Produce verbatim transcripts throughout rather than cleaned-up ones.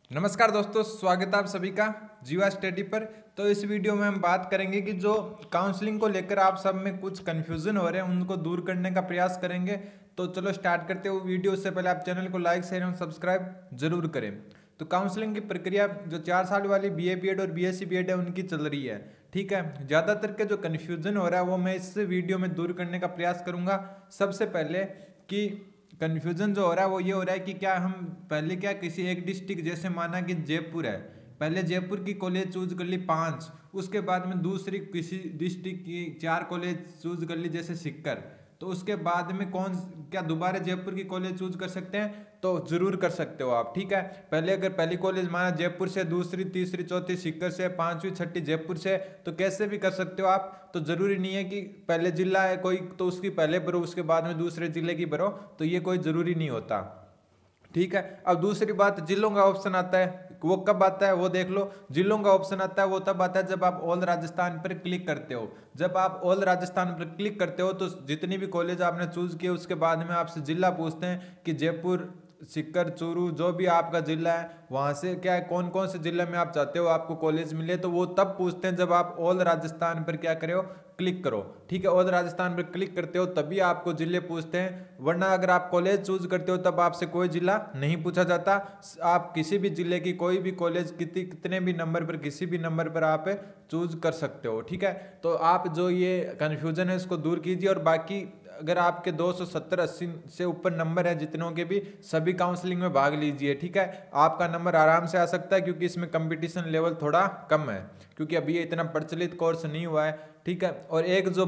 नमस्कार दोस्तों, स्वागत है आप सभी का जीवा स्टडी पर। तो इस वीडियो में हम बात करेंगे कि जो काउंसलिंग को लेकर आप सब में कुछ कन्फ्यूज़न हो रहे हैं उनको दूर करने का प्रयास करेंगे। तो चलो स्टार्ट करते हो वीडियो। उससे पहले आप चैनल को लाइक शेयर एवं सब्सक्राइब जरूर करें। तो काउंसलिंग की प्रक्रिया जो चार साल वाली बी ए बी एड और B S C B Ed है उनकी चल रही है, ठीक है। ज़्यादातर के जो कन्फ्यूज़न हो रहा है वो मैं इस वीडियो में दूर करने का प्रयास करूँगा। सबसे पहले कि कन्फ्यूज़न जो हो रहा है वो ये हो रहा है कि क्या हम पहले क्या किसी एक डिस्ट्रिक्ट, जैसे माना कि जयपुर है, पहले जयपुर की कॉलेज चूज कर ली पांच, उसके बाद में दूसरी किसी डिस्ट्रिक्ट की चार कॉलेज चूज कर ली जैसे सिक्कर, तो उसके बाद में कौन क्या दोबारा जयपुर की कॉलेज चूज कर सकते हैं? तो जरूर कर सकते हो आप, ठीक है। पहले अगर पहली कॉलेज माना जयपुर से, दूसरी तीसरी चौथी सिक्कर से, पांचवी छठी जयपुर से, तो कैसे भी कर सकते हो आप। तो जरूरी नहीं है कि पहले जिला है कोई तो उसकी पहले भरो उसके बाद में दूसरे जिले की भरो, तो ये कोई जरूरी नहीं होता, ठीक है। अब दूसरी बात, जिलों का ऑप्शन आता है, वो कब आता है वो देख लो। जिलों का ऑप्शन आता है वो तब आता है जब आप ऑल राजस्थान पर क्लिक करते हो। जब आप ऑल राजस्थान पर क्लिक करते हो तो जितनी भी कॉलेज आपने चूज किए उसके बाद में आपसे जिला पूछते हैं कि जयपुर, सिक्कर, चूरू, जो भी आपका जिला है वहां से क्या है, कौन कौन से जिले में आप चाहते हो आपको कॉलेज मिले, तो वो तब पूछते हैं जब आप ऑल राजस्थान पर क्या करो, क्लिक करो, ठीक है। ऑल राजस्थान पर क्लिक करते हो तभी आपको जिले पूछते हैं, वरना अगर आप कॉलेज चूज करते हो तब आपसे कोई जिला नहीं पूछा जाता। आप किसी भी जिले की कोई भी कॉलेज कितने कितने भी नंबर पर, किसी भी नंबर पर आप चूज कर सकते हो, ठीक है। तो आप जो ये कन्फ्यूजन है इसको दूर कीजिए। और बाकी अगर आपके दो सौ सत्तर अस्सी से ऊपर नंबर है जितनों के भी, सभी काउंसलिंग में भाग लीजिए, ठीक है। आपका नंबर आराम से आ सकता है क्योंकि इसमें कंपटीशन लेवल थोड़ा कम है, क्योंकि अभी ये इतना प्रचलित कोर्स नहीं हुआ है, ठीक है। और एक जो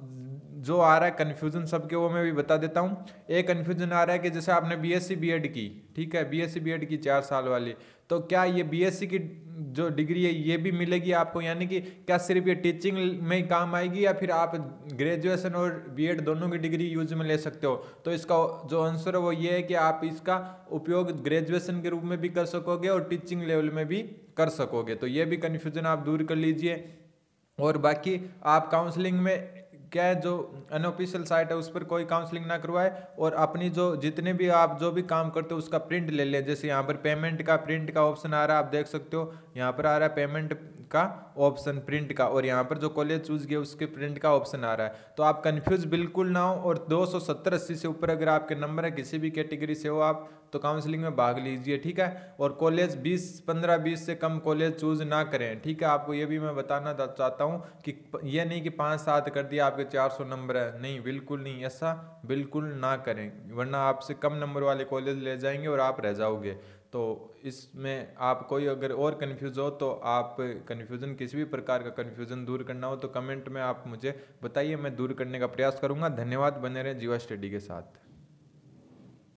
जो आ रहा है कन्फ्यूजन सबके, वो मैं भी बता देता हूँ। एक कन्फ्यूजन आ रहा है कि जैसे आपने B S C B Ed की, ठीक है, B S C B Ed की चार साल वाली, तो क्या ये बी एस सी की जो डिग्री है ये भी मिलेगी आपको, यानी कि क्या सिर्फ ये टीचिंग में ही काम आएगी या फिर आप ग्रेजुएशन और बी एड दोनों की डिग्री यूज में ले सकते हो? तो इसका जो आंसर है वो ये है कि आप इसका उपयोग ग्रेजुएशन के रूप में भी कर सकोगे और टीचिंग लेवल में भी कर सकोगे। तो ये भी कन्फ्यूजन आप दूर कर लीजिए। और बाकी आप काउंसलिंग में क्या है, जो अनऑफिशियल साइट है उस पर कोई काउंसलिंग ना करवाए, और अपनी जो जितने भी आप जो भी काम करते हो उसका प्रिंट ले लें। जैसे यहाँ पर पेमेंट का प्रिंट का ऑप्शन आ रहा है, आप देख सकते हो यहाँ पर आ रहा है पेमेंट का ऑप्शन, प्रिंट का, और यहाँ पर जो कॉलेज चूज किया उसके प्रिंट का ऑप्शन आ रहा है। तो आप कंफ्यूज बिल्कुल ना हो। और दो सौ सत्तर अस्सी से ऊपर अगर आपके नंबर है, किसी भी कैटेगरी से हो आप, तो काउंसलिंग में भाग लीजिए, ठीक है। और कॉलेज बीस पंद्रह बीस से कम कॉलेज चूज ना करें, ठीक है। आपको ये भी मैं बताना चाहता हूँ कि ये नहीं कि पाँच सात कर दिया आपके चार सौ नंबर है, नहीं, बिल्कुल नहीं, ऐसा बिल्कुल ना करें, वरना आपसे कम नंबर वाले कॉलेज ले जाएंगे और आप रह जाओगे। तो इसमें आप कोई अगर और कन्फ्यूज हो तो आप कन्फ्यूज़न, किसी भी प्रकार का कन्फ्यूज़न दूर करना हो तो कमेंट में आप मुझे बताइए, मैं दूर करने का प्रयास करूँगा। धन्यवाद, बने रहें जीवा स्टडी के साथ।